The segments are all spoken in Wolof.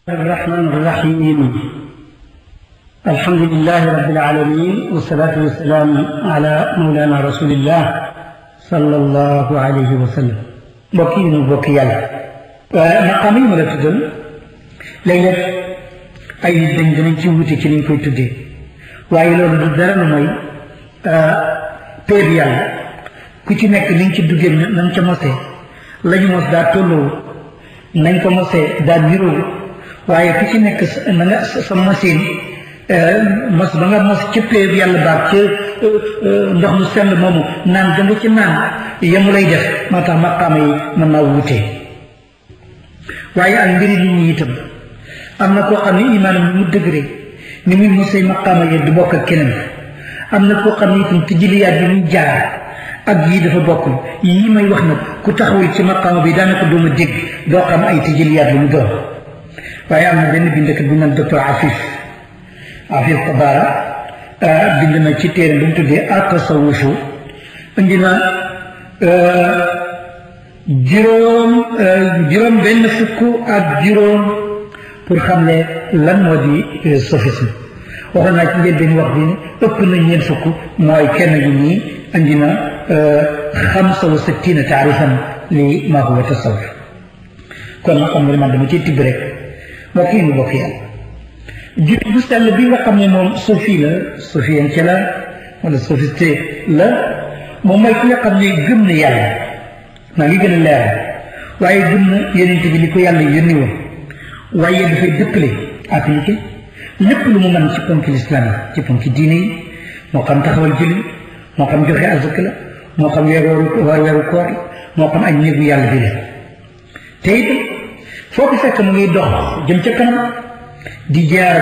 الرحمن الرحيم الحمد لله رب العالمين والصلاة والسلام على مولانا رسول الله صلى الله عليه وسلم بكي يلا مقامي ولا تدل ليلة أي دنجن تيوتي كلين كوي تدي وأيلو بدر نمي بيريال كتي نك لين تي دوجي نان تي موسي لا موس دا تولو نان ko mosé da biro waaye ku ci nekk na nga sa machine mos ba nga mos ci péeb yàlla baax ci ndox mu sell moomu naan danga ci naan yemu lay def moo tax maqaama yi mën naa wutee waaye ak mbiri nit ñi itam am na koo xam ne imaanam mu dëgëre ni muy mosay maqaama yi du bokk ak keneen am na koo xam ne itam tijjiliyaat bi muy jaar ak yii dafa bokkul yii may wax nag ku taxawul ci maqaama bi daanaka dooma dégg doo xam ay tijjiliyaat lu mu doon waaye am na benn bindkat bu naan docteur Afif Tabara bind na ci téere bu mu tuddee at-tasawufu indi na juróom benn fukk ak juróom pour xam ne lan moo di sophisme waxoon naa ci njëlbeen wax bi ne ëpp na ñeent fukk mooy kenn gi nii indi na 65 taarifan li maa huwa tasawuf kon nag xam nga man dama ciy tibb rek mbokk yi mbokk yàlla jullit bu sell bi nga xam ne moom sophie la sophiente la wala sophiste la moom mooy ki nga xam ne gëm na yàlla maa ngi gën a leer waaye gëm na yonent bi li ko yàlla yónni woon waaye dafay dëppale appliqué lépp lu mu mën ci ponki lislaam yi ci ponki diine yi moo xam taxawal julli moo xam joxe azaka la moo xam weeru koor moo xam aj néegu yàlla bi la te it foo ko fekk mu ngi dox jëm ca kanam di jaar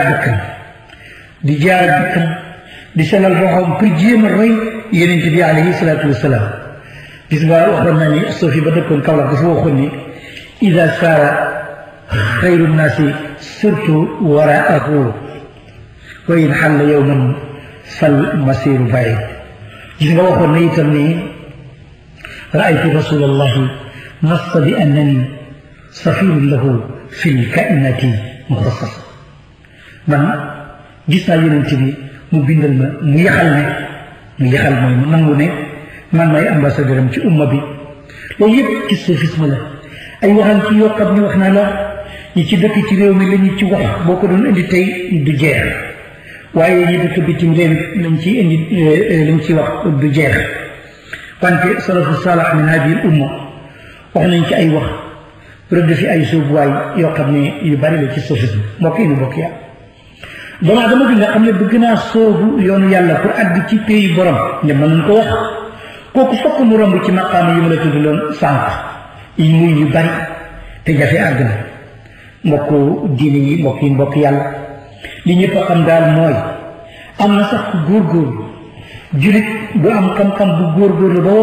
ak dëkkam di selal boo xam pour jéem a roy yonent bi alayhi salaatu wasalaam gis nga waxoon na ni Sophie ba dëkkoon Kaolack dafa waxoon ni ida saara xayru nnaasi surtout waraahu wa in xalla yowman fal masiru baid gis nga waxoon na itam ni raaytu rasulallahi nassa bi annani safirun lahu fi lkainati muxassas man gis naa yonent bi mu bindal ma mu yaxal mooy mu nangu ne man may ambassadeur am ci umma bi loolu yëpp ci sophisme la ay waxal ci yoo xam ne wax naa la ñi ci dëkk ci réew mi la ñu ci wax boo ko doon indi tey du jeex waaye ñi dëkk bitim réew lañ ci indi lañ ci wax du jeex wante salafu saalax min hadihi al umma wax nañ ci ay wax rëdd fi ay suubuwaay yoo xam ne yu bari la ci sophisme mbokk yi mbokk yàlla doomu dama bi nga xam ne bëgg naa soobu yoonu yàlla pour àgg ci pays borom ne mën nañ ko wax kooku fokk mu romb ci maqaama yi ma la tudd loon sànq yi muy yu bari te jafe àgg na mbokk diine yi mbokk yàlla li ñëpp a xam daal mooy am na sax góorgóorlu julit bu am xam-xam bu góorgóorlu ba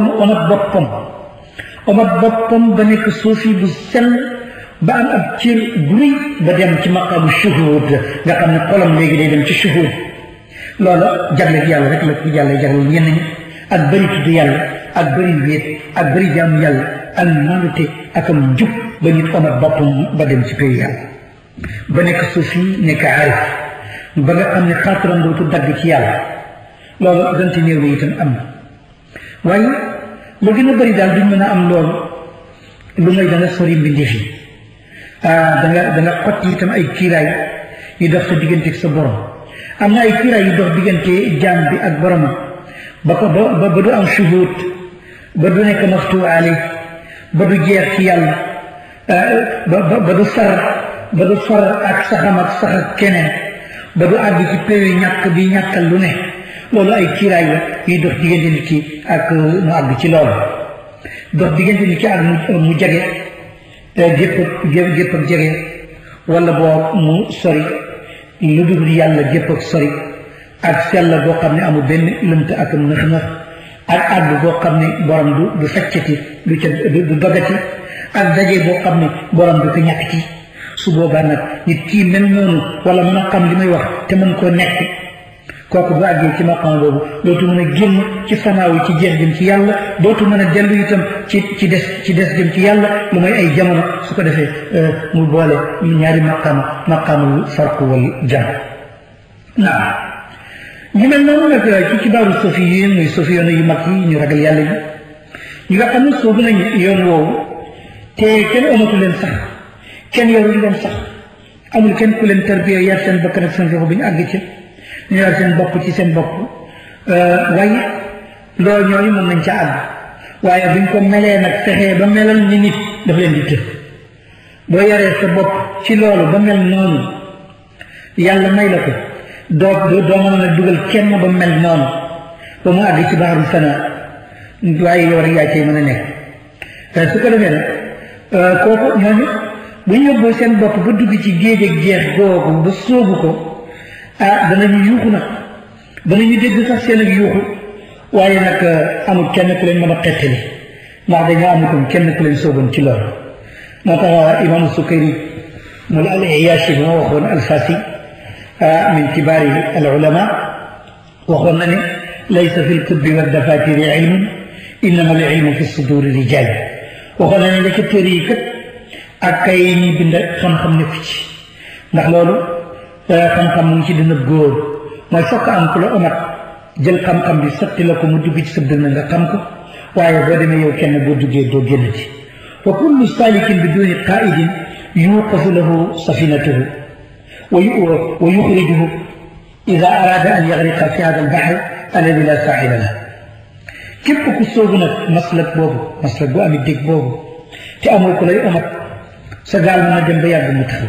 omat boppam ba nekk suufi bu sell ba am ab cër bu rëy ba dem ci maqaamu shuhud nga xam ne xolam léegi day dem ci shuhud loola jagleel yàlla rek la ko yàlla jagleel ñenn ñi ak bëri tudd yàlla ak bëri wéet ak bëri jaamu yàlla ak nandute ak am njub ba nit omat boppam ba dem ci pays yàlla ba nekk suufi nekk aarif ba nga xam ne xaataram dootu dagg ci yàlla loolu donte néew la itam am na waaye lu gën a bëri daal duñ mën a am loolu lu may da nga sori mbindeef yi da nga xotti itam ay kiiraay yu dox sa diggante ak sa borom am na ay kiiraay yu dox diggante jaam bi ak boromam ba du am shuhud ba du nekk maftu ali ba du jeex ci yàlla ba du far ak saxam ak sax ak keneen ba du àgg ci péew ñàkk bi ñàkkal lu ne loolu ay kiiraay la yuy dox diggante nit ki ak mu àgg ci loolu dox diggante nit ki ak mu jege gépp ak jege wala boo mu sori lu dul yàlla gépp ak sori ak sell boo xam ne amul benn lënt ak nëx-nëx ak àgg boo xam ne borom du feccati du dogati ak daje boo xam ne borom du ko ñàkkati su boobaa nag nit kii mel noonu wala mën a xam li may wax te mën koo nekk kooku bu àggee ci maqaam boobu dootu mën a génn ci fanaaw yi ci jeex jëm ci yàlla dootu mën a dellu itam ci des jëm ci yàlla lu may ay jamono su ko defee mu boole ñaari maqaamul farq wal jam naam ñu mel noonu nag ci kibaaru sofiyin muy sofiyoon yu mag yi ñu ragal yàlla yi ñi nga xam ne soobu nañu yoon woowu te kenn amatu leen sax kenn yoruñu leen sax amul kenn ku leen tarbiya yar seen bakkan ak seen roxo bi ñu àgg ci ñu yar seen bopp ci seen bopp waaye loolu ñooñu mën nañ ca àgg waaye buñ ko melee nag fexee ba melal ni nit daf leen di tëf boo yaree sa bopp ci loolu ba mel noonu yàlla may la ko doo mën a dugal kenn ba mel noonu ba mu àgg ci baaxarum sana waaye yow rek yaa cay mën a nekk su ko defee nag kooku ñooñu bu ñu yóbboo seen bopp ba dugg ci géej ak jeex googu ba sóobu ko danañu yuuxu nag danañu dégg sax seen ak yuuxu waaye nag amul kenn ku leen mën a xettali ndax dañoo amutoon kenn ku leen sóoboon ci loolu moo tax imam Sukayri mul al Iyaashi bi ma waxoon alfasi min kibaari al ulama waxoon na ne laysa fi lkutbi wa dafatiri ilmun innama al ilmu fi suduri rijal waxoon na ne la ca téere yi kat ak kay ñuy bind xam-xam nekku ci ndax loolu xam-xam mu ngi ci dina góor mooy fokk am ku la omat jël xam-xam bi sotti la ko mu dugg ci sa dënn nga xam ko waaye boo demee yow kenn boo duggee doo génnati wa kullu salikin bi duni qaidin yuqafu lahu safinatuhu wa yuxrijuhu ida arada an yagriqa fi hada albaxr alladi la saaxila la képp ku soobu nag maslak bu amit dégg boobu te amoo ku lay omat sa gaal mën a dem ba yàgg mu taxaw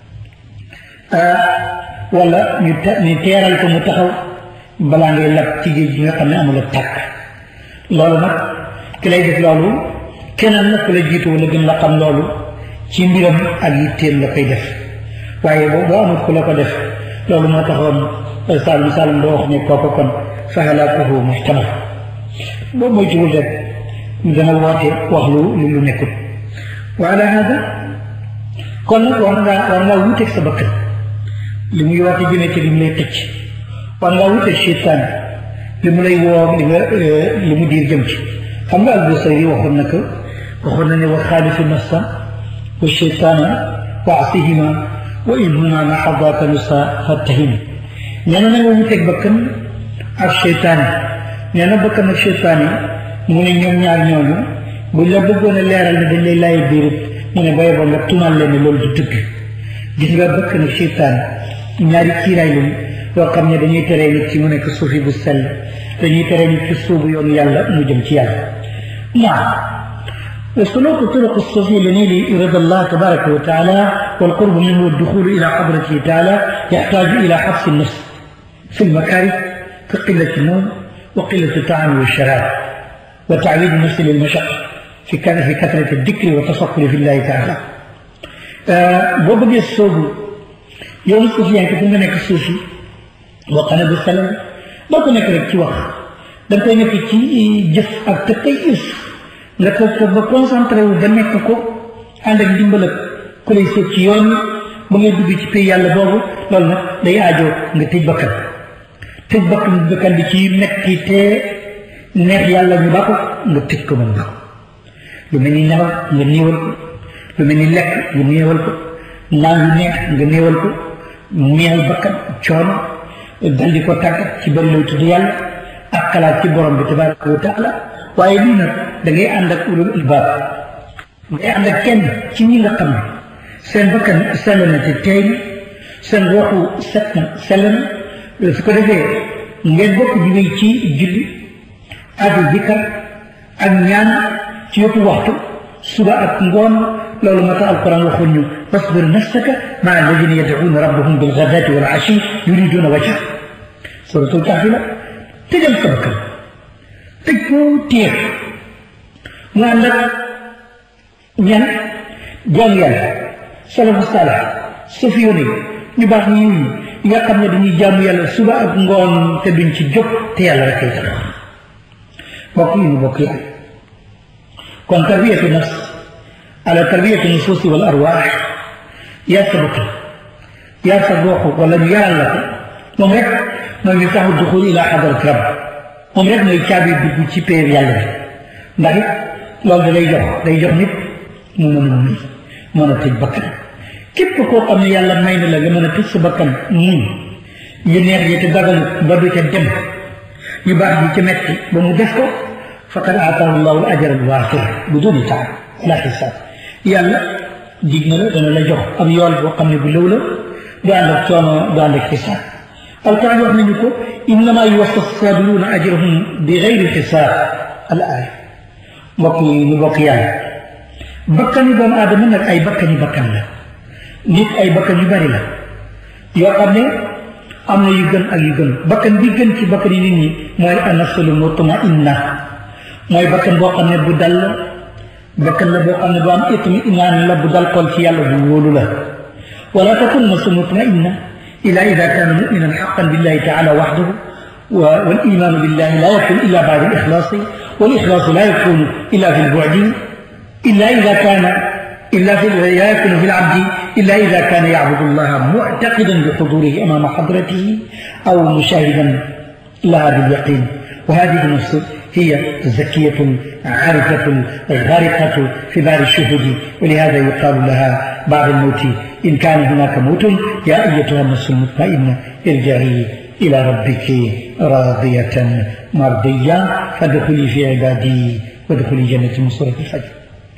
wala ñu teeral ko mu taxaw balaa ngay lab ci géej gi nga xam ne amul ak tàkk loolu nag ki lay def loolu keneen nag ku la jiitu wala gën la xam loolu ci mbiram ak yitteem la koy def waaye boo amul ku la ko def loolu moo taxoon Saalum doo wax ne kooku kon fa halaakuhu muhtamal boobu mooy tuwul rek dana woote wax lu nekkul wa ala hada kon nag war ngaa wuuteeg sa bakkan li muy woote jëmee ci li mu lay tëcc war ngaa wuuteeg seytaan li mu lay woo li mu diir jëm ci xam nga Al-Busayri waxoon na ne wa xaalifi nafsa wa seytaana wa asihima wa in huma maxadaaka nusa fattahim nee na nga wuuteeg bakkan ak seytaan nee na bakkan ak seytaan yi mu ne ñoom ñaar ñooñu buñ la bëggoon a leeral ne dañ lay laay biirut mu ne bay ba nga tuumal leen ne loolu du dëgg gis nga bakkan ak seytaan ñaari kiiraay lañu yoo xam ne dañuy teree nit ci mu nekk suufi bu sell dañuy teree nit ci suubu yoonu yàlla mu jëm ci yàlla naam وسلوك طرق الصوفية لنيل رضا الله تبارك وتعالى والقرب منه والدخول إلى حضرته تعالى يحتاج إلى حبس النفس في المكاره كقلة النوم وقلة الطعام والشراب وتعويد النفس للمشقة في كثرة الذكر والتفكر في الله تعالى بوبغي الصوب يوم الصوفي يعني كتب نك الصوفي وقنا بالسلام بوكو نك رك تي واخ دنجكاي نك تي جف ak تكيف nga ko ba concentré wu ba nekk ko ànd ak ndimbal ak ku lay seet ci yoon ba ngay dugg ci pay yàlla boobu loolu nag day aajoo nga tëj bakkan bi ci metti te neex yàlla ñu ba ko nga tëj ko mën ba ko lu mel ni nelaw nga néewal ko lu mel ni lekk nga néewal ko naan yu neex nga néewal ko neexal bakkan coono dal di ko tàggat ci bëri lay tudd yàlla ak xalaat ci borom bi tabaraka wa taala waaye lii nag da ngay ànd ak ulul albaab ngay ànd ak kenn ci ñi nga xam ne seen bakkan sell na te tey seen waxu set na sell na su ko defee ngeen bokk di wéy ci julli ak zikar ak ñaan ci yëpp waxtu suba ak ngoon loolu moo tax alquran waxoon ñu wasbir nafsaka maa alladina yadcuuna rabbahum bilgadaati wal ashi yuriduna wajha suratul kahfi la tëjal sa bakkan tëj ko téer mu ànd ak ñan jaam yàlla salafu saalax sufiyoon ñu baax ñi nga xam ne dañuy jaamu yàlla suba ak ngoon te duñ ci jóg te yàlla rek ay tax bokk yi ñu bokk yàlla kon tarbiyatu nafs ala tarbiyatu nufuusi wal arwaax yaa sa bakkan yaa sa ruuxu wala ñu yaral la ko moom rek mooy miftahu duxul ila xadarat rabb moom rek mooy caabi dugg ci péer yàlla bi ndax it loolu da day jox nit mu mën a tëj bakkan képp koo xam ne yàlla may na la nga mën a tëj sa bakkan muñ yu neex yi te dagalu ba du ca dem yu baax yi ca metti ba mu def ko faqad aataahu llahu al ajra al waafir biduni taab la xisaab yàlla dig na la dana la jox ab yool boo xam ne bu lëw la du ànd ak coono du ànd ak xisaab alquran wax nañu ko innama yuwaffa sabiruuna ajrahum bi gayri xisaab al aaya mbokk yi ñu bokk yàlla bakkani doomu aadama nag ay bakkani bakkan la nit ay bakkan yu bari la yoo xam ne am na yu gën ak yu gën bakkan bi gën ci bakkan yi nit ñi mooy an-nafsul mutma'inna mooy bakkan boo xam ne bu dal la bakkan la boo xam ne bu am itminaan la bu dal xol ci yàlla bu wóolu la wala takun nafsun mutma'inna illa ida kaana mu'minan haqqan billahi ta'ala wahdahu wal imaanu billahi la yakun illa ba'da al-ikhlaasi wal ikhlaasu la yakunu illa fi al-bu'di illa ida kaana لا يكون في العبد إلا إذا كان يعبد الله معتقدا بحضوره أمام حضرته أو مشاهدا لها باليقين وهذه النفس هي زكية عارفة غارقة في بار الشهود ولهذا يقال لها بعد الموت إن كان هناك موت يا أيتها النفس المطمئنة ارجعي إلى ربك راضية مرضية فادخلي في عبادي وادخلي جنة من سورة الفجر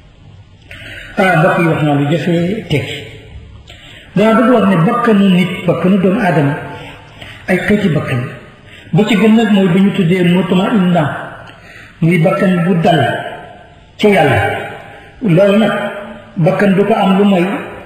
mbokk yi wax naa lu jafee tekki dama bëgg wax ne bakkanu nit bakkanu doomu aadama ay xeeti bakkan ba ci gën nag mooy ba ñu tuddee mutma'inna muy bakkan bu dal ca yàlla loolu nag bakkan du ko am lu mooy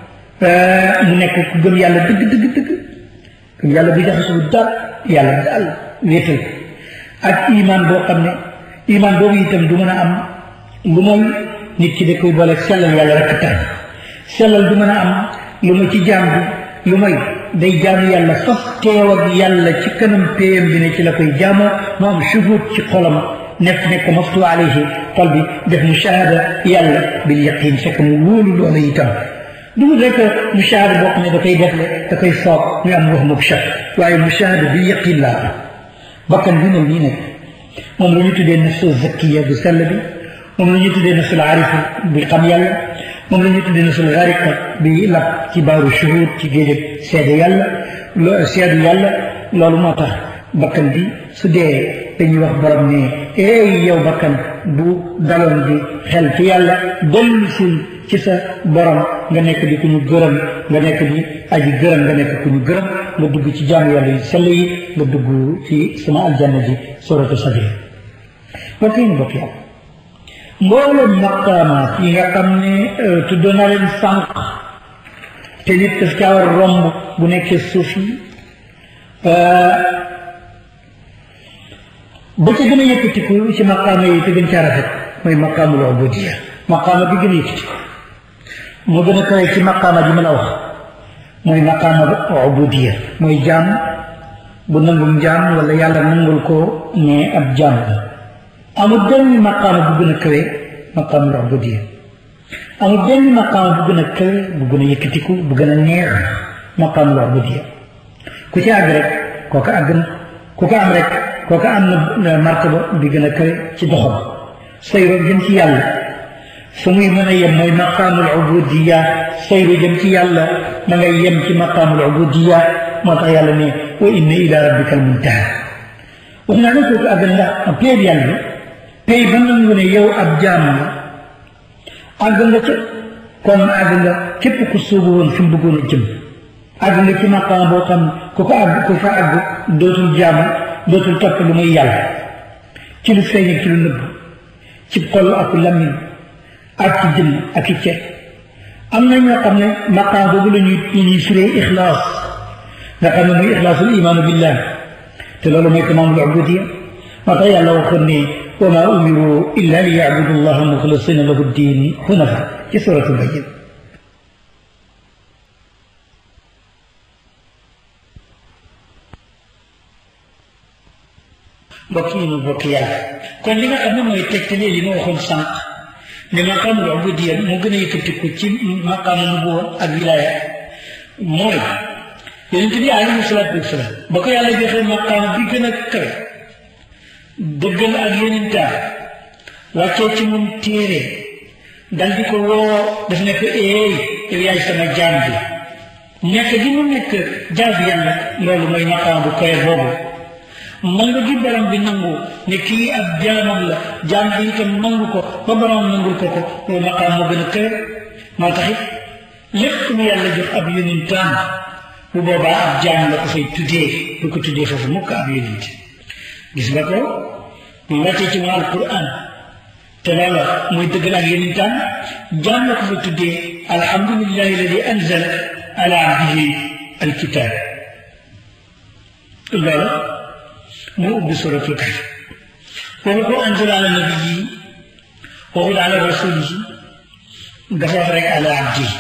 mu nekk ku gëm yàlla dëgg gëm yàlla bu jaxasoo dara yàlla daal wéetal ak iman boo xam ne iman boobu itam du mën a am lu mooy nit ki da koy boole sellal yàlla rek tax sellal du mën a am lu ma ci jaam bi lu may day jaamu yàlla fas teew ak yàlla ci kanam péyam bi ne ci la koy jaamoo mu am shuhud ci xolam nekk maftu alayhi xol bi def mushahada yàlla bil yaqin fekk mu wóolu loola itam du rek mushahada boo xam ne da koy defle da koy foog ñu am wax moom chak waaye mushahada bil yaqin laa bakkan bi mel nii nag moom la ñu tuddee nafsu zakkiya bu sell bi moom la ñuy tuddee nafsul aarifa bi xam yàlla moom la ñuy tuddee nafsul gharika bi lab ci baaru shuhud ci géej seede yàlla loolu moo tax bakkan bi su dee dañuy wax borom ne yow bakkan bu daloon bi xel ci yàlla dellu sul ci sa borom nga nekk di ku ñu gërëm nga nekk di aji gërëm nga nekk ku ñu gërëm nga dugg ci jaamu yàlla yu sell yi nga dugg ci sama aljanna ji suratu sadri bokk yi bokk yàlla mboolem maqaamaat yi nga xam ne tudd na leen sànq te nit daf caa war romb bu nekkee suuf yi ba ca gën a yëkkatiku ci maqaama yi te gën caa rafet mooy maqaamul ubudiya maqaama bi gën a yëkkatiku moo gën a kawe ci maqaama bi ma la wax mooy maqaama ubudiya mooy jaam bu nangum jaam wala yàlla nangul ko ne ab jaam la amul benn maqaama bu gën a kawe maqaamul ubudiya amul benn maqaama bu gën a kawe bu gën a yëkkatiku bu gën a neex maqaamul ubudiya ku ci àgg rek kooka àgg na ku ko am rek kooka am na martaba bi gën a kawe ci doxam sayru jëm ci yàlla fu muy mën a yem mooy maqaamul ubudiya sayru jëm ci yàlla da ngay yem ci maqaamul ubudiya moo tax yàlla ne wa inna ila rabbika al muntaha wax naa ne kooku àgg na ndax péeb yàlla tey ba nangu ne yow ab jaam la àgg nga ca kon àgg nga képp ku sóobu woon fi mu bëggoon a jëm àgg nga ci maqaam boo xam ku fa àgg dootul jaam dootul topp lu muy yàlla ci lu feeñ ak ci lu nëbb ci xol ak làmmiñ ak ci jëm ak ci ceeb am na ñoo xam ne maqaam boobu la ñuy firee ixlaas nga xam ne muy ixlaasul imaanu billah te loolu mooy tamaamul ubudiya moo tax yàlla waxoon ne wa maa umiru illa li yacbudu allaha muxlisina lahu ddiin hunafa ci suratul bayyina mbokk yi mu bokk yàlla kon li nga xam ne mooy tegtale li ma waxoon sànq ne maqaamul ubudiya moo gën a yëkkatiku ci maqaamu nubuwa ak wilaaya mooy yonent bi alayhi salaatu wasalaam ba ko yàlla joxee maqaam bi gën a kawe dëggal ak yonentam wàccee ci moom téere dal di ko woo daf ne ko yow yaay sama jaam bi nekk gi mu nekk jaam bi yàlla loolu mooy maqaam bu kawe boobu nangu gi borom bi nangu ne kii ab jaamam la jaam bi itam nangu ko ba borom nangul ko loolu maqaam moo gën a kawe moo taxit lépp mu yàlla jox ab yonentam bu boobaa ab jaam la ko fay tuddee du ko tuddee foofu mukk ab yonent gis nga ko mu wàccee ci mu alquran te loola muy dëggal ak yonentam jaam la ko fa tuddee alhamdulillahi alladi anzala ala abdihi alkitab loola moo ubbi suratul kahf waxu ko anzala ala nabiyi waxul ala rasulihi dafa wax rek ala abdihi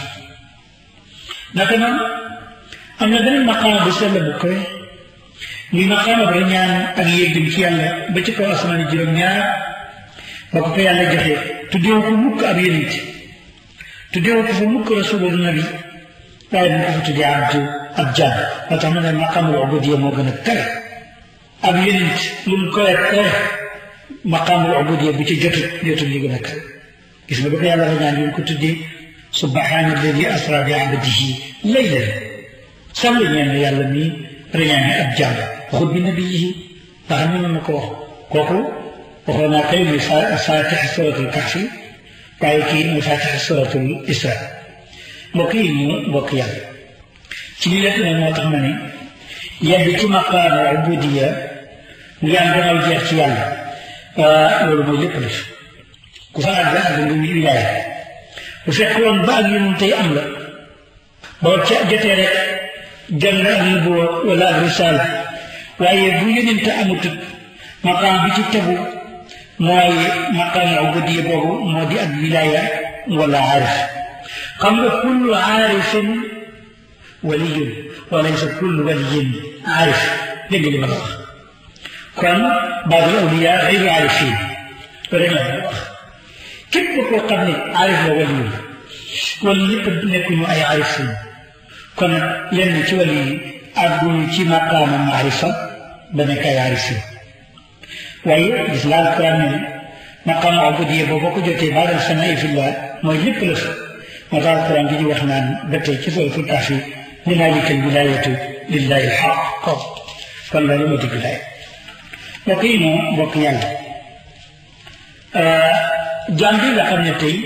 naka noonu am na beneen maqaama bu sell bu koy muy maqaama ba ñaan ak yéegam ci yàlla ba ci kaw asamaan juróom-ñaar ba ko yàlla joxe tuddeewu ko mukk ab yonent tuddeewu ko fa mukk rasulul nabi waaye dañ ko fa tuddee ab jaam moo tax ma ne maqaamul ubudiyya moo gën a kawe ab yonent lu mu koy kawe maqaamul ubudiyya bu ci jotul li gën a kawe gis nga ba ko yàlla rañaan yi ko tuddee subhaana alladi asra bi abdihi laylan sàmm ñeen yàlla mii rañaan ab jaam waxut bi nabiyihi ndax ñu na ko wax kooku waxoon naa kay muy faatiha suratul kahfi waaye kii muy faatiha suratul isra mbokk yi ñu mbokk yàlla ci lii lépp nag moo tax ma ne yedd ci maqaama ubudiyya ngi am gannaaw jeex ci yàlla loolu mooy lépp def ku fa àgg àgg nga wilaaya bu fekkoon ba ak yonent tey am la boo ca jotee rek jël nga ak nubuwa wala ak risaala waaye bu yonent amutut maqaam bi ci tegu mooy maqaam ubudiyya boobu moo di ak wilaaya wala aarif xam nga kullu aarifin waliyun wa laysa kullu waliyin aarif dégg li ma la wax kon baadul awliya xayru aarifin rek la wax képp koo xam ne aarif la waliyun wala ñëpp nekkuñu ay aarifin kon lenn ci wali yi àgguñu ci maqaama maarifa ba nekk ay aarifin waaye gis nga alquran ne maqaama ubudiyya boo ko jotee baadal sanaa fillah mooy lépp la fa moo tax alquran bi ñu wax naan ba tey ci suratul kahfi hunaalika alwilaayatu lillahi alxaq kon loolu moo di wilaaya mbokk yi moom mbokk yàlla jaam bi nga xam ne tey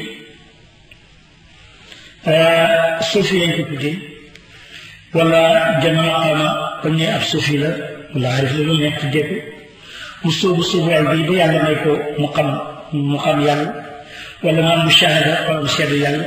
suufi lañ ko tuddee wala jëm maqaama comme ne ab suufi la wala arif la loolu nekk tuddee ko mu sóobu sóobuwaay bi ba yàlla may ko mu xam yàlla wala mu am mushahada wala mu seetlu yàlla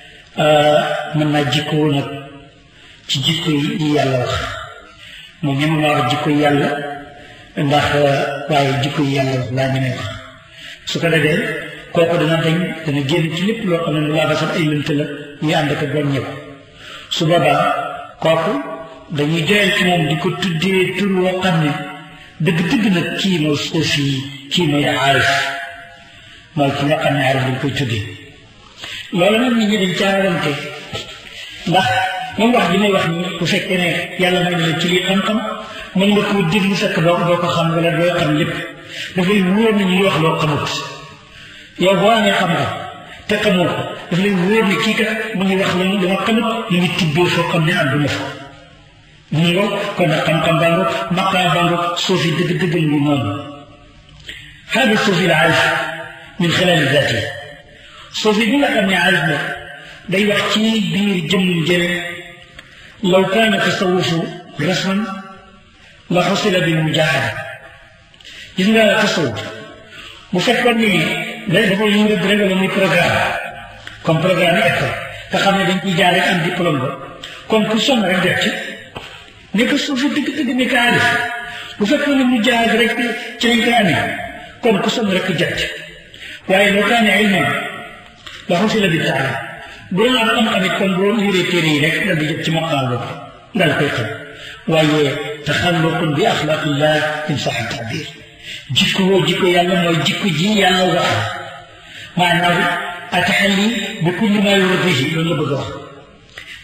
mën naa jikkoo nag ci jikko yi yàlla wax moom ñeme naa wax jikko yi yàlla ndax waaye jikko yi yàlla wax laa ñeme wax su ko defee kooku dana génn ci lépp loo xam ne lu laa fasal ay lënt la ñuy ànd ak doon ñëpp su boobaa kooku dañuy joyal ci moom di ko tuddee tur woo xam ne dëgg-dëgg nag kii mooy suufi kii mooy aarif mooy ki nga xam ne aarif dañ koy tuddee loolu nag nit ñi dañ caawante ndax moom wax bi may wax ni bu fekkee ne yàlla may na la ci lii xam-xam mën nga koo déglu fekk doo ko xam wala doo xam lépp dafay wóor nañu li wax loo xamut yow boo amee xam-xam te xamoo ko daf lay wóor ne kii kat mu ngi wax lu ma xamut mu ngi tibbee foo xam ne àdduna fa mu ngo kon nag xam-xam baa ngo maqaam baa ngo suufi dëgg-dëgg ngi noonu hada suufi la aarif min xilaali zaati suufi bi nga xam ne aarif la day wax ci biir jëmm njëriñ law kaana tasawufu rasman la xusila bi mujaahada gis nga tasawuf bu fekkoon ni dafa ñu rek wala muy programme comme programme yi école nga xam ne dañ ciy jaar rek am diplôme ba kon ku sonn rek def ci nekk suufi dëgg-dëgg nekk aarif bu fekkoon ne mu jaar rek ci lañ koy amee kon ku sonn rek jot ci waaye loo kaane ilman la xusila bi taalim bu doon am xam-xam it kon boo liiree téere yi rek dal di jot ci maqaam boobu dal koy xam waaye taxalluqun bi axlaqillah in saxa taabir jikko yàlla mooy jikko ji yàlla wax maanaam ataxalli bi kulli maa yurdihi loolu la bëgg a wax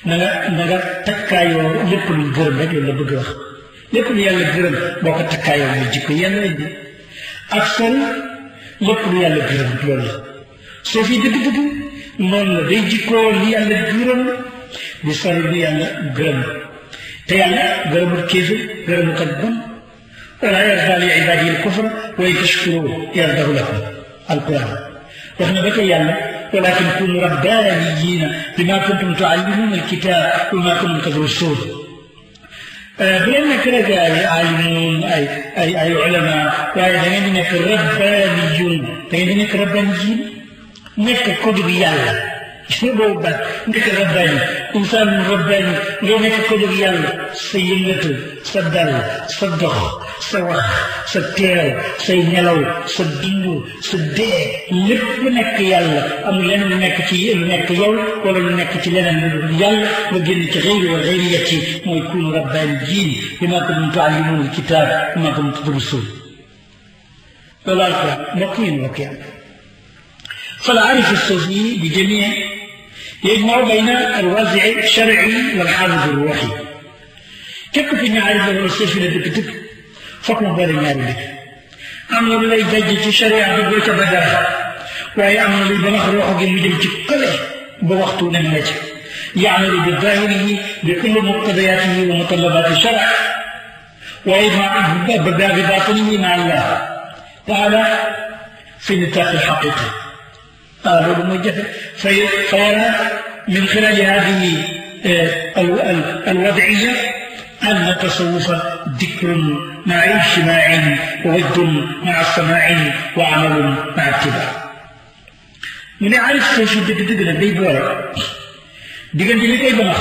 na nga takkaayoo lépp luñ gërëm rek loolu la bëgg wax lépp lu yàlla gërëm boo ko takkaayoo muy jikko yàlla indi ak sori lépp lu yàlla gërëm loolu la soo fi dëgg-dëgg noonu la day jikkoo li yàlla gërëm di sori lu yàlla gërëm te yàlla gërëmul kéefir gërëmul ak bon wala yarda li ibaadihi al-kufra wa in tashkuru yardahu lakum alquran wax na ba tey yàlla walakin kunu rabbaaniyyiina bimaa kuntum tuallimuuna al-kitaab wa bimaa kuntum tadrusuun bu leen nekk rek ay aalimuun ay ulama waaye da ngeen di nekk rabbaaniyuun da ngeen di nekk rabbaaniyyiin nekk code bi yàlla boobu baat nekk rabbaani insaan rabbaani nga nekk code bi yàlla sa yëngatu sa dal sa dox sa wax sa teew say nelaw sa dundu sa dee lépp nekk yàlla amul leneen lu nekk ci lu nekk yow wala lu nekk ci leneen lu dul yàlla nga génn ci xëyri wal xëyriyati mooy kunu rabbaaniyiin bimaa kuntum tuallimuuna al-kitaab wa bimaa kuntum tadrusuun loolu alquran mbokk yi فالعارف الصوفي بجميع يجمع بين الوازع الشرعي والحافظ الروحي كيف في عارف الصوفي لدك فكم بين ذلك أمر لي جدي الشريعة بقولك بدرها وهي أمر لي بنخ روحه جميل كله بوقت نمج يعمل بظاهره بكل مقتضياته ومطلبات الشرع ويجمع بباطنه مع الله تعالى في نطاق الحقيقة هذا المجد فيرى من خلال هذه الوضعية أن التصوف ذكر مع اجتماع وود مع السماع وعمل مع اتباع من يعرف الصوفي دق لدي بورا دقن دي لكي بمخ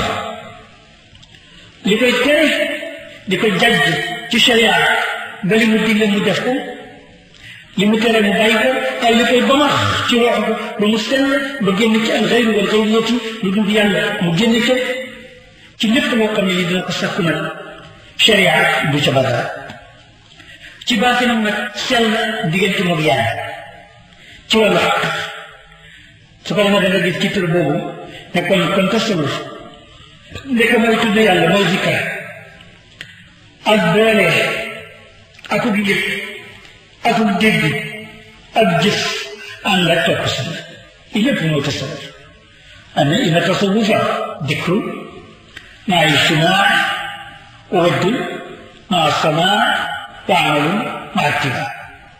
لكي تري لكي جد تشريع بل مدين لمدفكو لمترى مبايكو أي لكي بمخ تروحه بمستنى بجنك الغير والغيرية لدن ديالا مجنك ci lépp loo xam ne li dina ko sakku nag sharia du ca badara ci baatinam nag sell diggante moom yàlla ci wàllu xaq su ko defee da nga gis ci tur boobu ne kon tasawuf ndeke mooy tudd yàlla mooy zikkar ak boole akub yëg akub dégg ak jëf ànd ak topp sunna lépp mooy tasawuf أن إن التصوف ذكر مع الاجتماع وود مع السماع وعمل مع اتباع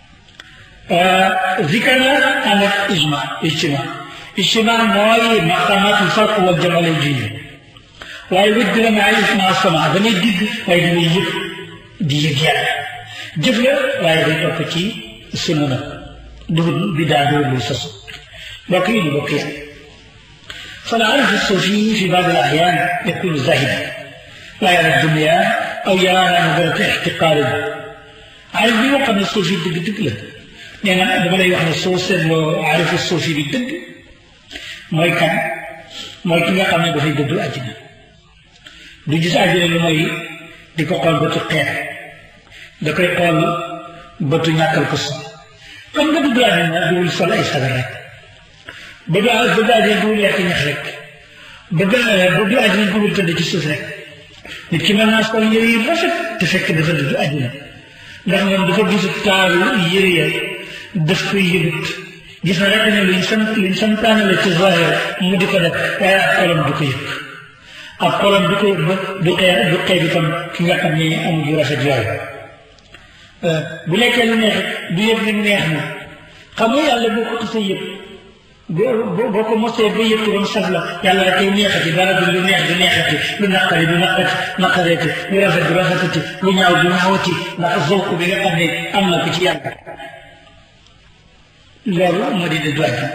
ذكرنا عن اجتماع موي مقامات الفرق والجمال الجيد ويود مع السماع بني ديد ويدني يب دي يجيال جفل ويدني توكتي السنة دون بدادو لسس بقي فالعارف الصوفي في بعض الأحيان يكون زاهدا لا يرى الدنيا أو يراها نظرة احتقار عارف بيوقع من الصوفي دق له لأن عندما لا يوحنا الصوصر وعارف الصوفي بالدق موي كان يقع من بفي ددو أجنا دو جزء أجنا لموي ديكو قول بطو قير دكو يقول بطو ناكل قصة كم ددو أجنا دول صلاة إسادرك bëgg a duul lekk ñax rek bëgg a duul tëdd ci suuf rek nit ki mën naa sol yëre yu rafet te fekk dafa dëdd àddina ndax moom dafa gisu taaru yëre ya daf koy yëgut gis na rek ne luñ santaane la ci zahir mu di ko def waaye ab xolam du ko yëg ab xolam du ko yëg ba du xeeb itam ki nga xam ne amul yu rafet yooyu bu lekkee lu neex du yëg ni neex na xam nga yàlla boo ko xasee yëg boo ko mosee ba yëpp ba mu saf la yàlla rek koy neexati dara du lu neex du neexati lu naqari du naqareeti lu rafet du rafetati lu ñaaw du ñaawati ndax zowk bi nga xam ne am na ko ci yàlla loolu moo di dëddu àddina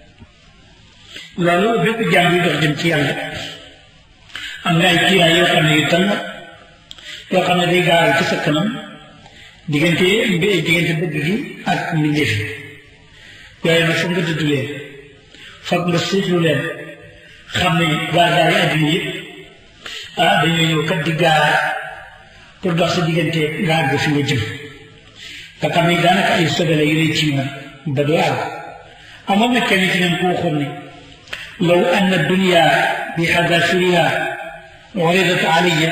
loolu bépp jaam bi dox jëm ci yàlla am na ay kiiraay yoo xam ne yu tànn yoo xam ne day gaaral ci sa kanam diggante bëgg gi ak mbindeef yi yooyu nag foog nga dëddu leen foog nga seetlu leen xam ne gaar yi àddina yëpp dañoo ñëw kat di gaar pour dox sa diggante nga àgg fi nga jëm nga xam ne daanaka ay sobe la yu lay ci moom ba doo àgg amoon na kenn ci ñoom ku waxoon ne لو أن الدنيا بحذافيرها عرضت علي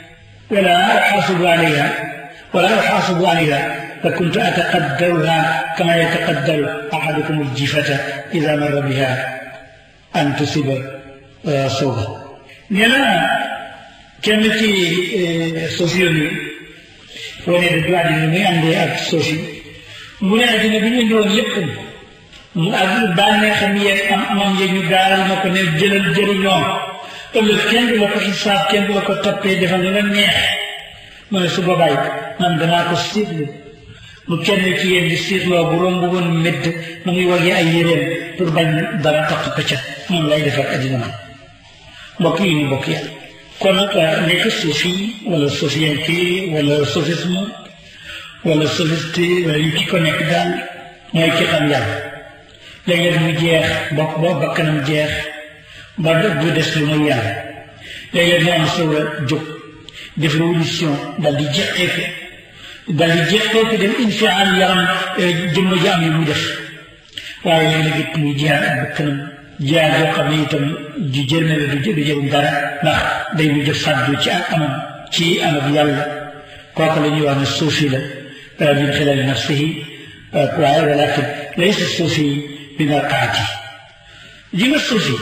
ولا أحاسب عليها فكنت أتقدرها كما يتقدر أحدكم الجيفة إذا مر بها أن تصيب صوبه. نلا كانت سوسيوني wane da duwaa di muy àndee ak sofi mu ne àddina bi ñu indiwoon lépp mu ak bànneexam yeeg am amam yeeg ñu gaaral ma ko ne jëlal jëriñoo ëllëg kenn du la ko xisaab kenn du la ko toppee defal lu la neex mu ne su boobaay man danaa ko siitlu mu kenn ci yéen di siitloo bu romb woon médd mu ngi wagee ay yéreem pour bañ dara toq ko ca moom lay defar àddina man mbokk yi ñu mbokk yàlla kon nag nekk suufi wala sofiyanke wala sophisme wala sophiste wala yu ki ko nekk daal mooy ki xam yàlla léeg-léeg mu jeex bokk ba bakkanam jeex ba du des lu muy yàlla léeg-léeg mu am sow a jóg def révolution dal di jeexeeku dem infial yaram jëmm ji am yi muy def waaye léeg-léeg it muy jeex ak bakkanam jaar yoo xam ne itam du jërme la du jëriñ dara ndax day mu jëf fàddu ci amab yàlla kooku la ñuy wax ne suufi la min xilali nafsihi waaye walakin laysa suufi bi marqaati ji nga suufi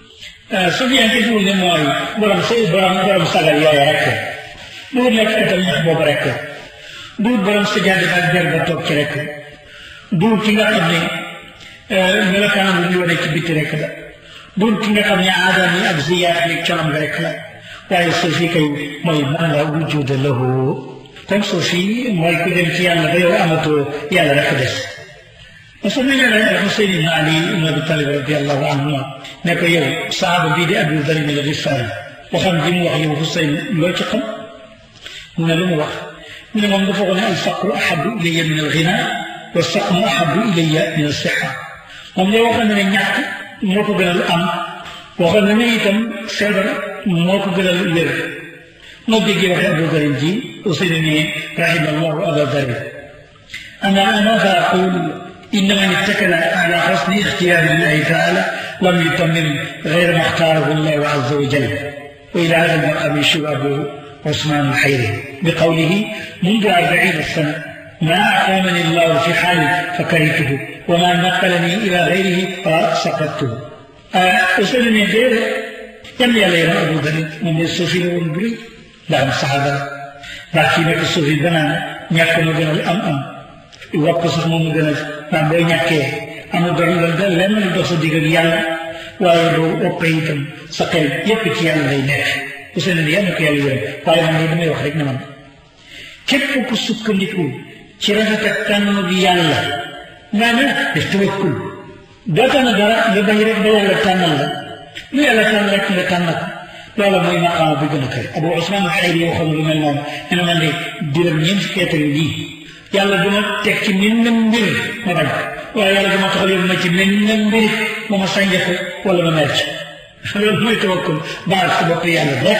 yaa ngi ne mooy borom sagal yooyu rek du nekk itam ñax boobu rek du borom sajaade ak jar ba toog ci rek du ki nga xam ne melokaan bu ñu wane ci bitti rek la du ki nga xam ne aadam yi ak ziyaat yi colam rek la waaye suufi kay mooy man la wujuda lahu comme suufi mooy ku dem ci yàlla ba yow amatoo yàlla rek des parce que ñu ne Xuseyn ibn Ali ibn Abi Talib radiyallahu anhuma ne ko yow saaba bii di Abu Dharr al-Ghifari waxam ji mu wax yow Xuseyn loo ci xam mu ne lu mu wax mu ne moom dafa ko ne al-faqru ahabbu ilayya min al-ghina wa as-saqmu ahabbu ilayya min as-sihha moom de waxoon na ne ñàkk moo ko gënal am waxoon na ne itam feebar moo ko gënal wér moo déggee waxe Abu Dharr ji Ousseynou ne rahimallahu Aba Dharr ana fa aqul inna man ittakala ala husni ikhtiyari llahi taala lam yutammim ghayra ma ikhtarahu llahu azza wa jalla wa ila hada al-maqam yashir Abu Usman al-Hayri biqawlihi منذ 40 سنة ما أقامني الله في حالي فكرهته وما نقلني إلى غيره فسقطته أسأل من غير يملي علينا أبو ذر من الصوفي والبري دعم الصحابة لكن الصوفي بنا ñàkk ma gënal am wax ko sax moom mu gënal ndax boo ñàkkee amul dara lenn lu dox sa digg ak yàlla waaye doo ëppee itam sa xel yépp ci yàlla lay nekk ku seen ne yàlla ko yàlla yërëm waaye man lii damay wax rek ne man képp ku sukkandiku ci rafet ak tànn bi yàlla naa ne def tawakkul doo tànn dara nga bañ rek ba yàlla tànnal la lu yàlla tànn rek nga tànn ko loolu mooy maqaama bi gën a kër Abu Usman al-Hayri yoo xam ne lu mel noonu nee na man de diram ñeent fukki at lii yàlla duma teg ci menn mbir ma bañ waaye yàlla duma taxal yow ma ci menn mbir ma ma sànge ko wala ma mer ci loolu mooy tawakkul baal sa bopp yàlla rek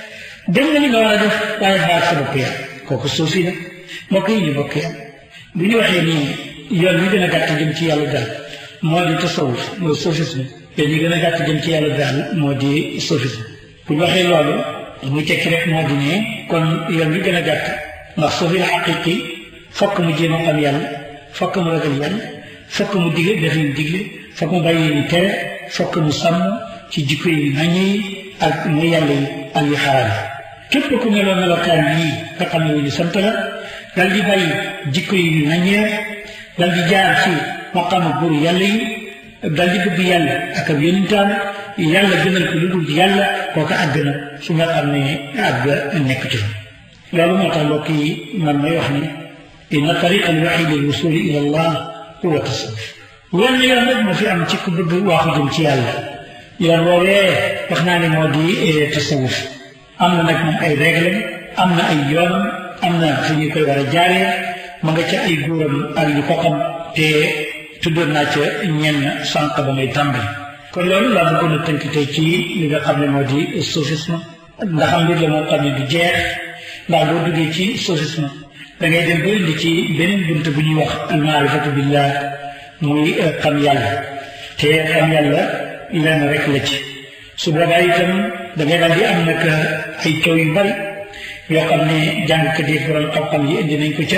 dem na li nga war a def waaye baal sa bopp yàlla kooku suufi la mbokk yi ñu bokk yàlla bu ñu waxee nii yoon wi gën a gàtt jëm ci yàlla daal moo di tasawuf mooy soufisme yoon yi gën a gàtt jëm ci yàlla daal moo di soufisme bu ñu waxee loolu muy tekki rek moo di ne kon yoon wi gën a gàtt ndax suufi la xaqiqi fokk mu jéem a xam yàlla fokk mu ragal yàlla fokk mu digle def ñu digle fokk mu bàyyi ñu tere fokk mu sàmm ci jikko yi nañ yi ak mu yàlla yi ak yu xaraam képp ku meloo melokaan yii nga xam ne wu ñu sant la dal di bàyyi jikko yi ñu nañee dal di jaar ci maqaama buur yàlla yi dal di bëgg yàlla ak ab yonentam yàlla gënal ko lu dul yàlla kooku àgg na su nga xam ne àgg nekk ci loolu moo tax mbokk yi man may wax ne inna tariqa al-wahid lil-wusuli ila Allah huwa tasawuf wenn yoon rek moo fi am ci ku bëgg waaxu jëm ci yàlla yoon woowee wax naa ne moo di tasawuf am na nag moom ay règle am na ay yoon am na fu ñu koy war a jaaree ma nga ca ay góoram ak yu ko xam te tuddoon naa ca ñenn sànq ba may tàmbali kon loolu laa bëggoon a tënk tey ci li nga xam ne moo di soufisme ndax mbir la moo xam ne du jeex ndax boo duggee ci soufisme da ngay dem ba indi ci beneen bunt bu ñuy wax almaarifatu billah muy xam yàlla te xam yàlla lenn rek la ci su boobaa itam da ngay daal di am nag ay coow yu bari yoo xam ne jàngkat yi borom xam-xam yi indi nañ ko ca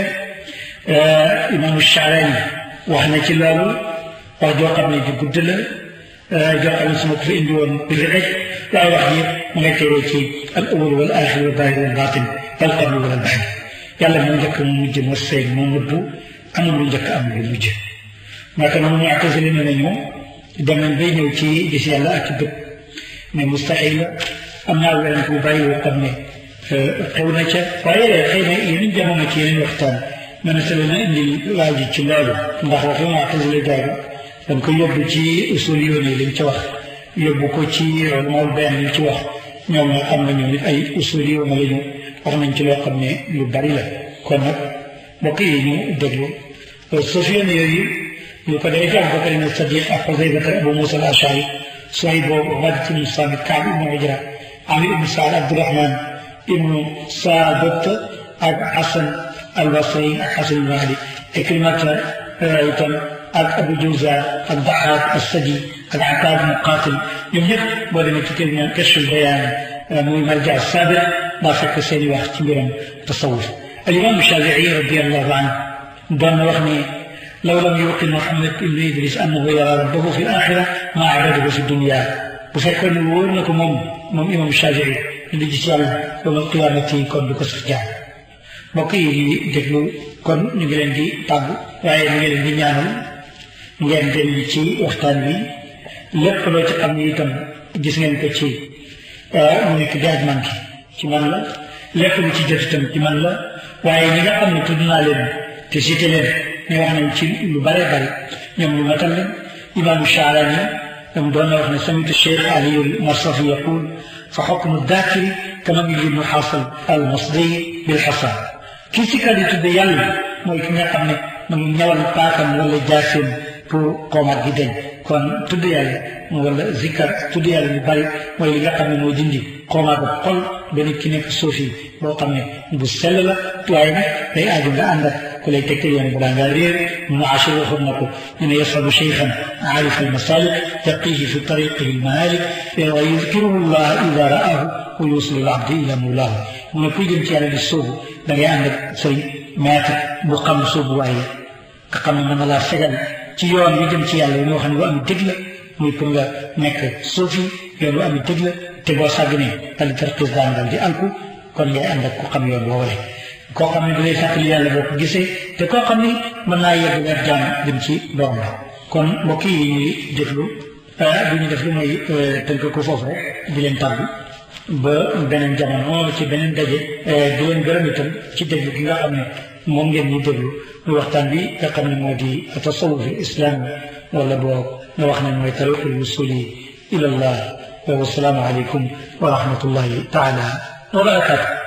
imaamu Sha'rani wax na ci loolu wax joo xam ne di gudd la joo xam ne su ma ko fi indi woon bëri rek waaye wax ji mu nga teeroo ci al awwal wal aaxir wal zaahir wal baatin wal qabl wal ba'd yàlla moo njëkk mu mujj moo feeñ moo nëbbu amul lu njëkk am lu mujj naka noonu Mu'tazila ne nañu dem nañ bay ñëw ci gis yàlla ak ci bët mais mustaxil la am naa werante bu bari yoo xam ne xew na ca waaye xëy na yeneen jamono ci yeneen waxtaan mën na leen a indi laaj ci loolu ndax waxi Mu'tazila daaru dañ ko yóbbu ci usul yoon yi liñ ci wax yóbbu ko ci mool benn liñ ci wax ñoom nga xam ne ñoom it ay usul yoon lañu wax nañ ci loo xam ne lu bari la kon nag mbokk yi ñu déglu sofiane yooyu ñu ko day Abu Bakr as-Siddiq ak Xuzayfa Abu Musa al-Ash'ari Suhayb Ubaadata ibn Saamit Kaab ibn Ujra Amir ibn Saad Abdurahman ibn Saabat ak Hasan al-Basri ak Hasan ibn Ali Ikrimata itam ak Abu Jawza ak Dahaak as-Sadi ak Ataa ibn Qaatil ñoom ñëpp boo demee ci kër ñaan Kashful Bayaan muy marja as-saabi daa fekk seeni wax ci mbiram tasawuf al-Imaam Shaafi'i radiyallahu anhu doon na wax ni law lam yuqin Muhammad ibn Idris annahu yara rabbahu fi al-aaxira maa abadahu fi dunya bu fekkoon ne wóor na ko moom Imaam Shaafi'i di gis yàlla yawmal qiyaamati kon du ko sax jaar mbokk yi déglu kon ñu ngi leen di tàggu waaye ñu ngi leen di ñaanal ngeen dem ci waxtaan wi lépp loo ci xam ne itam gis ngeen ko ci mu nekk jaaj manqué ci man la lépp lu ci jot itam ci man la waaye ñi nga xam ne tudd naa leen te cité leen ñu wax nañ ci lu bare bari ñoom ñu matal leen imaamu Sha'rani ñoom doon na wax ne samitu Cheikh Ali al-Marsafi yaqul fa xukmu daakiri kaman yujibnu xaasal al-masdi bil xasan kii si kàddu tudde yàlla mooy ki nga xam ne mu ngi ñawal paakam wala jaaseem pour koomaat gi dañ kon tudd yàlla wala zikkar tudd yàlla lu bari mooy li nga xam ne mooy dindi koomaat bu xol benn ki nekk suufi boo xam ne bu sell la waaye nag day aaju nga ànd ak ku lay tegtal yoon bu daa ngaa réer mu Ashir waxoon na ko ñu ne yasabu cheikhan aarif almasalik yaqihi fi tariqihi almahalik wa yudkiruhu llah ida raahu wa yusilu al abdi ila mawlaahu mu ne kuy jëm ci yàlla di sóobu da ngay ànd ak sëriñ maître bu xam sóobu waaye nga xam ne mën na laa fegal ci yoon wi jëm ci yàlla ñoo xam ne lu am dëgg la muy pour nga nekk suufi yoon lu am dëgg la te boo sàgganee dal di tarxiis daan di alku kon ngay ànd ak ku xam yoon woowale koo xam ne da lay fàttali yàlla boo ko gisee te koo xam ni mën naa yegg weer jàmm dem ci borom la kon mbokk yi ñuy déglu bu ñu def lu mooy tënk ko foofu rek di leen tàggu ba beneen jamono ci beneen daje di leen gërëm itam ci déglu gi nga xam ne moom ngeen ñu déglu muy waxtaan bi nga xam ne moo di tasawuf islam wala boo nga wax ne mooy tariqul wusuli ila allah wa salaamu aleykum wa rahmatullahi taala wa barakatuh